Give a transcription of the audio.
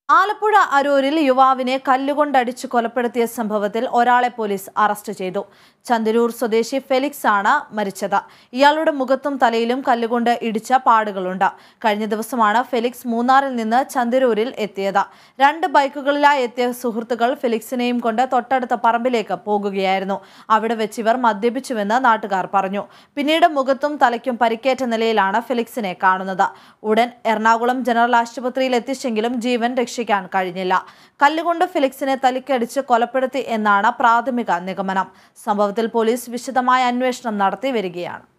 ആലപ്പുഴ അരൂരിൽ യുവാവിനെ കല്ലുകൊണ്ടടിച്ച് കൊലപ്പെടുത്തിയ സംഭവത്തിൽ ഒരാളെ പോലീസ് അറസ്റ്റ് ചെയ്തു. ചന്ദരൂർ സ്വദേശി ഫെലിക്സ് ആണ് മരിച്ചത്. ഇയാളുടെ മുഖത്തും തലയിലും കല്ലുകൊണ്ട് ഇടിച്ച പാടുകളുണ്ട്. കഴിഞ്ഞ ദിവസമാണ് ഫെലിക്സ് മൂന്നാറിൽ നിന്ന് ചന്ദരൂരിൽ എത്തിയത്. 2 ബൈക്കുകളിലായി എത്തിയ സുഹൃത്തുക്കൾ ഫെലിക്സിനെയും കൊണ്ട് തൊട്ടടുത്ത പറമ്പിലേക്ക് പോകുകയായിരുന്നു. അവിടെ വെച്ച് ഇവർ മദ്യപിച്ചുവെന്ന് നാട്ടുകാർ പറഞ്ഞു. പിന്നീട് മുഖത്തും തലയ്ക്കും പരിക്കേറ്റ നിലയിലാണ് ഫെലിക്സിനെ കാണുന്നത്. ഉടൻ എറണാകുളം ജനറൽ ആശുപത്രിയിൽ എത്തിച്ചെങ്കിലും ജീവൻ രക്ഷിക്കാൻ കഴിഞ്ഞില്ല. കല്ലുകൊണ്ട് ഫെലിക്സിനെ തലയ്ക്കടിച്ച് കൊലപ്പെടുത്തി എന്നാണ് പ്രാഥമിക നിഗമനം. സംഭവത്തിൽ പോലീസ് വിശദമായ അന്വേഷണം നടത്തി വരികയാണ്.